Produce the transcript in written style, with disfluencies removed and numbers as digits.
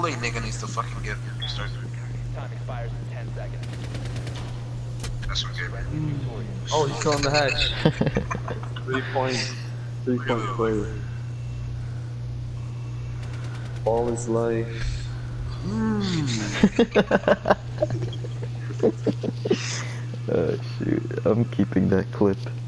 Probably nigga needs to fucking get started. Time expires in 10 seconds. That's what gave Oh, he's still on the hatch. 3 point play. All his life. Oh shoot, I'm keeping that clip.